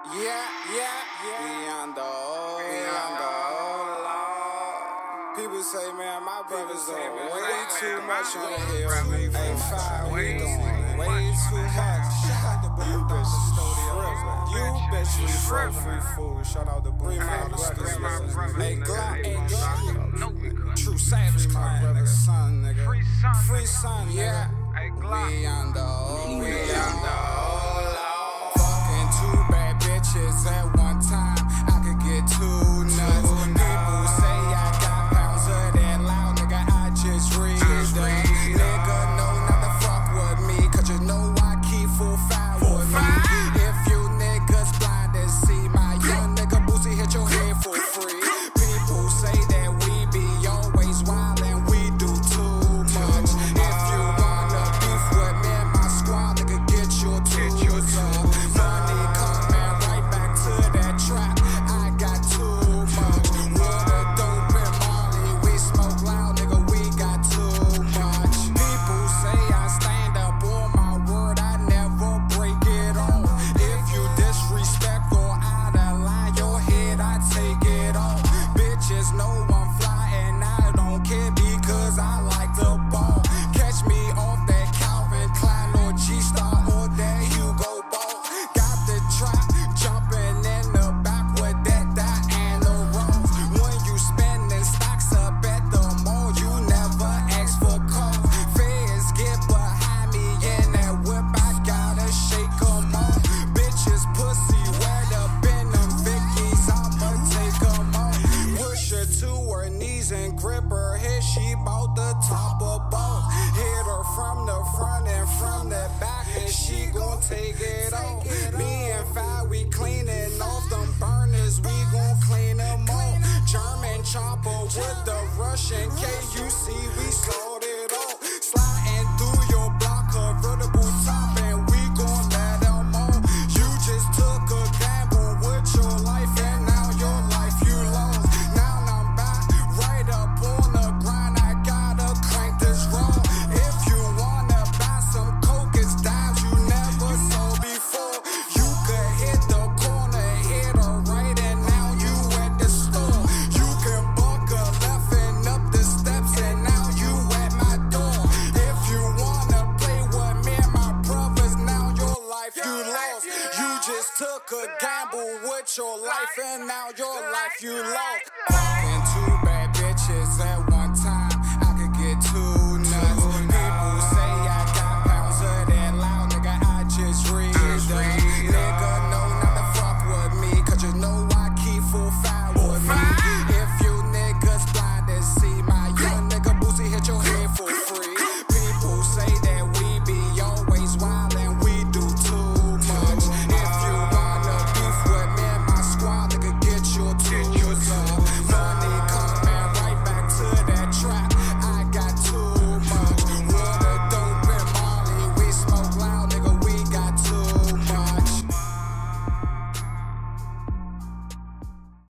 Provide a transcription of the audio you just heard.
We on the old law. People say, man, my brothers doing way too much on the hill. A5, we doing way too much. Shout out to Boo Bitch Studio. You bitch was free fool. Shout out to Boo Bitch. Hey, Glock, True Savage Clan, son, nigga. Free son, yeah. We on the old law. Fucking two bad bitches at one time. I could get too nuts. People say I got pounds of that loud, nigga. I just read them. Nigga, know not to fuck with me, cause you know I keep full fire with me. If you niggas blind and see my young nigga Boosie hit your head for free. People say that we be always wild and we do too much. If you wanna beef with me and my squad, nigga, get your tools up. Money coming right back to that trap. I got too much. Water, dope, and Molly. We smoke loud, nigga. We got too much. People say I stand up on my word. I never break it on. If you disrespect or out of line, your head, I take it off. Bitches know I'm fly and I don't care because I like the ball. Catch me off that Calvin Klein or G-Star or that Hugo Ball. Got the trap jumping in the back with that and the rolls. When you spending stocks up at the mall, you never ask for calls. Feds get behind me in that whip, I gotta shake 'em off. Bitches pussy wet up in them Vickies, I'ma take 'em off. Push her to her knees and grip her head, she bout the top of balls. Hit her from the front and from the back, and she gon' take it off. Me and Five, we cleaning off them burners, we gon' clean them off. German chopper with the Russian KUC, we sold it off. Sliding through your block, convertible top, and we gon' let them on. You just took a gamble with your life, and now your life you lost. Now I'm back, right up on the grind, I gotta crank this roll. If you wanna buy some coke, it's dimes you never saw before. You could hit the corner, hit a right, and now you at the store. You can buck a left and up the steps, and now you at my door. If you wanna play with me and my brothers, now your life you lost. You just took a gamble with your life, and now your life you lost. Fucking too bad